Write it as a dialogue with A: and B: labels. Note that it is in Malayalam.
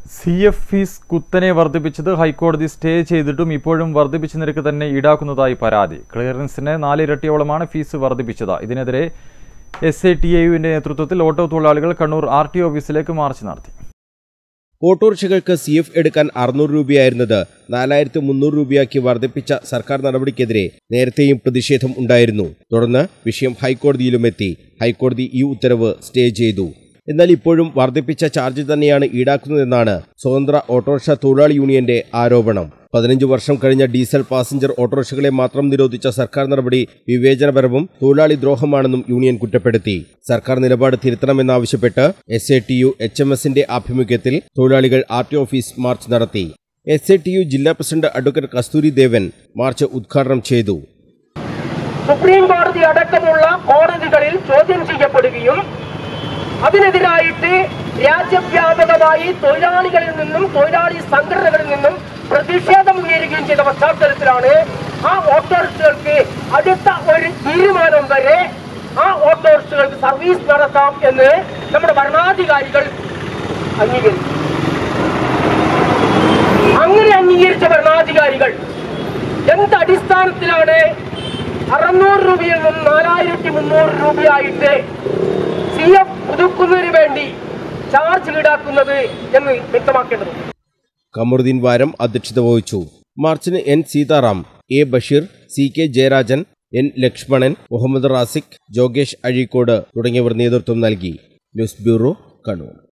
A: CF ഫീസ് കുത്തനെ വർദ്ധിപ്പിച്ചത് ഹൈക്കോടതി സ്റ്റേ ചെയ്തിട്ടും ഇപ്പോഴും വർദ്ധിപ്പിച്ച നിരക്ക് തന്നെ ഈടാക്കുന്നതായി പരാതി. ക്ലിയറൻസിന് 4 ഇരട്ടിയോളമാണ് ഫീസ് വർദ്ധിപ്പിച്ചത്. ഇതിനെതിരെ SATAUവിന്റെ നേതൃത്വത്തിൽ ഓട്ടോ തൊഴിലാളികൾ കണ്ണൂർ RTO ഓഫീസിലേക്ക് മാർച്ച് നടത്തി.
B: ഓട്ടോറിക്ഷകൾക്ക് CF എടുക്കാൻ 600 രൂപയായിരുന്നത് 4300 രൂപയാക്കി വർദ്ധിപ്പിച്ച സർക്കാർ നടപടിക്കെതിരെ നേരത്തെയും പ്രതിഷേധം ഉണ്ടായിരുന്നു. തുടർന്ന് വിഷയം ഹൈക്കോടതിയിലുമെത്തി. ഹൈക്കോടതി ഈ ഉത്തരവ് സ്റ്റേ ചെയ്തു. എന്നാൽ ഇപ്പോഴും വർദ്ധിപ്പിച്ച ചാർജ് തന്നെയാണ് ഈടാക്കുന്നതെന്നാണ് സ്വതന്ത്ര ഓട്ടോറിക്ഷ തൊഴിലാളി യൂണിയന്റെ ആരോപണം. 15 വർഷം കഴിഞ്ഞ ഡീസൽ പാസഞ്ചർ ഓട്ടോറിക്ഷകളെ മാത്രം നിരോധിച്ച സർക്കാർ നടപടി വിവേചനപരവും തൊഴിലാളി ദ്രോഹമാണെന്നും യൂണിയൻ കുറ്റപ്പെടുത്തി. സർക്കാർ നിലപാട് തിരുത്തണമെന്നാവശ്യപ്പെട്ട് SATU HMSന്റെ ആഭിമുഖ്യത്തിൽ തൊഴിലാളികൾ RTO ഓഫീസ് മാർച്ച് നടത്തി. SATU ജില്ലാ president advocate Kasthuri Devan march ഉദ്ഘാടനം ചെയ്തു.
C: സുപ്രീം കോടതി അടക്കമുള്ള കോടതികളിൽ ചോദ്യം ചെയ്യപ്പെടുകയും അതിനെതിരായിട്ട് രാജ്യവ്യാപകമായി തൊഴിലാളികളിൽ നിന്നും തൊഴിലാളി സംഘടനകളിൽ നിന്നും പ്രതിഷേധം ഉയരുകയും ചെയ്ത പശ്ചാത്തലത്തിലാണ് ആ ഓട്ടോറിക്ഷകൾക്ക് അടുത്ത ഒരു തീരുമാനം വരെ ആ ഓട്ടോറിക്ഷകൾക്ക് സർവീസ് നടത്താം എന്ന് നമ്മുടെ ഭരണാധികാരികൾ അംഗീകരിച്ചു. അങ്ങനെ അംഗീകരിച്ച ഭരണാധികാരികൾ എന്തടിസ്ഥാനത്തിലാണ് 600 രൂപയിൽ നിന്നും 4300 രൂപയായിട്ട് CF പുതുക്കുന്നതിന് വേണ്ടി ചാർജ് ഈടാക്കുന്നത് എന്ന് വ്യക്തമാക്കേണ്ടതുണ്ട്.
B: കമറുദ്ദീൻ വാരം അധ്യക്ഷത വഹിച്ചു. മാർച്ചിന് N Sitaram, A Basheer, CK Jayarajan, N Lakshmanan, Muhammad Raziq, ജോഗേഷ് Azhikode തുടങ്ങിയവർ നേതൃത്വം നൽകി. News bureau, Kannur.